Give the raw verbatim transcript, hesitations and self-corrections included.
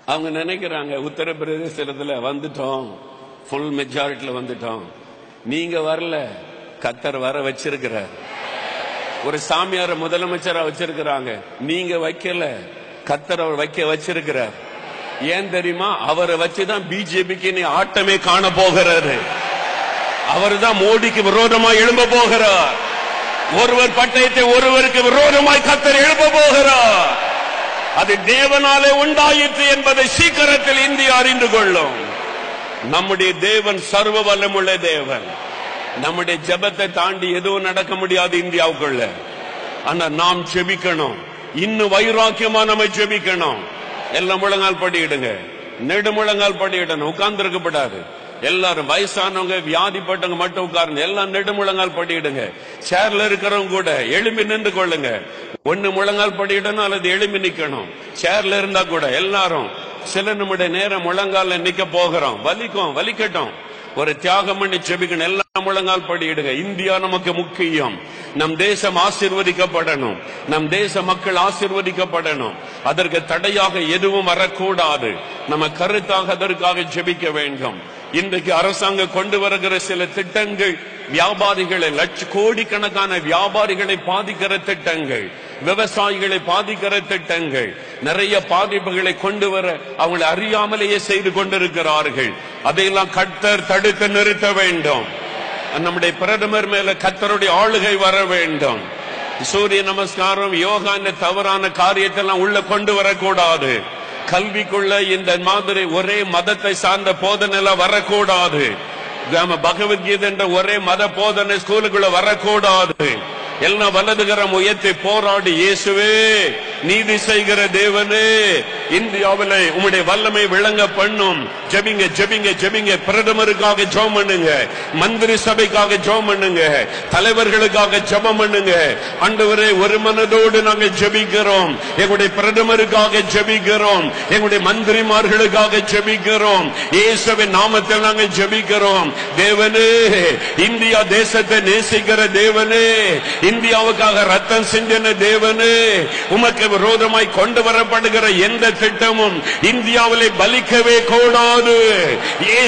அவங்க நினைக்கிறாங்க உத்தரப்பிரதேசத்துல வந்துட்டோம், ஃபுல் மெஜாரிட்டில வந்துட்டோம். நீங்க வரல, கத்தர் வர வச்சிருக்கிறார். ஒரு சாமியார முதலமைச்சரா வச்சிருக்கிறாங்க, நீங்க வைக்கல, கத்தர் அவர் வைக்க வச்சிருக்கிறார். ஏன் தெரியுமா? அவரை வச்சுதான் பிஜேபிக்கு நீ ஆட்டமே காண போகிறாரு. அவர் தான் மோடிக்கு விரோதமாய் எழும்ப போகிறார். ஒருவர் பட்டயத்தை ஒருவருக்கு விரோதமாய் கத்தர் எழும்ப போகிறார். அது தேவனாலே உண்டாயிற்று என்பதை சீக்கிரத்தில் இந்தியா அறிந்து கொள்ளும். நம்முடைய தேவன் சர்வ வல்லமுள்ள தேவன். நம்முடைய ஜெபத்தை தாண்டி எதுவும் நடக்க முடியாது இந்தியாவுக்குள்ள. ஆனா நாம் ஜெபிக்கணும், இன்னும் வைராக்கியமா நம்ம ஜெபிக்கணும். எல்லாம் முழங்கால் படியிடுங்க, நெடு முழங்கால் படியிடணும், உட்கார்ந்து இருக்கப்படாது. எல்லாரும் வயசானவங்க வியாதிப்பட்டவங்க மட்டும் உட்கார்ந்து எல்லாம் நெடு முழங்கால் படியிடுங்க. சேர்ல இருக்கிறவங்க கூட எழும்பி நின்று கொள்ளுங்க. ஒன்னு முழங்கால் படியிடணும் அல்லது எழும்பி நிக்கணும். சேர்ல இருந்தா கூட எல்லாரும் சில நிமிட நேரம் முழங்கால நிக்க போகிறோம். வலிக்கும், வலிக்கட்டும். ஒரு தியாகம் பண்ணி ஜெபிக்கணும். எல்லாம் முழங்கால் படியிடுங்க. இந்தியா நமக்கு முக்கியம். நம் தேசம் ஆசீர்வதிக்கப்படணும், நம் தேச மக்கள் ஆசீர்வதிக்கப்படணும். அதற்கு தடையாக எதுவும் வரக்கூடாது. நம்ம கருத்தாக அதற்காக ஜெபிக்க வேண்டும். இன்றைக்கு அரசாங்கம் கொண்டு வருகிற சில திட்டங்கள் வியாபாரிகளை, லட்ச கோடிக்கணக்கான வியாபாரிகளை பாதிக்கிற திட்டங்கள், விவசாயிகளை பாதிக்கிற திட்டங்கள், நிறைய பாதிப்புகளை கொண்டு வர அவங்களை அறியாமலேயே செய்து கொண்டிருக்கிறார்கள். அதையெல்லாம் கர்த்தர் தடுத்து நிறுத்த வேண்டும். நம்முடைய பிரதமர் மேல கர்த்தருடைய ஆளுகை வர வேண்டும். சூரிய நமஸ்காரம், யோகா இந்த தவறான காரியத்தை எல்லாம் உள்ள கொண்டு வரக்கூடாது. கல்விக்குள்ள இந்த மாதிரி ஒரே மதத்தை சார்ந்த போதனை எல்லாம் வரக்கூடாது. பகவத்கீதை என்ற ஒரே மத போதனை ஸ்கூலுக்குள்ள வரக்கூடாது. எல்லாம் வலதுகரம் உயர்த்தி போராடி, இயேசுவே நீதி செய்கிற தேவனே, இந்தியாவில் உம்முடைய வல்லமை விளங்க பண்ணும். ஜெபிங்க, ஜெபிங்க, ஜெபிங்க. பிரதமருக்காக ஜெபம் பண்ணுங்க, மந்திரி சபைக்காக ஜெபம் பண்ணுங்க, தலைவர்களுக்காக ஜெபம் பண்ணுங்க. ஆண்டவரே, ஒரு மனதோடு நாங்கள் ஜெபிக்கிறோம். எங்களுடைய பிரதமருக்காக ஜெபிக்கிறோம், எங்களுடைய மந்திரிமார்களுக்காக ஜெபிக்கிறோம். இயேசுவின் நாமத்தில் நாங்கள் ஜெபிக்கிறோம். தேவனே, இந்தியா தேசத்தை நேசிக்கிற தேவனே, இந்தியாவுக்காக ரத்தம் சிந்தின தேவனே, உமக்கு விரோதமாய் கொண்டு வரப்படுகிற எந்த திட்டமும் இந்தியாவிலே பலிக்கவே கூடாது.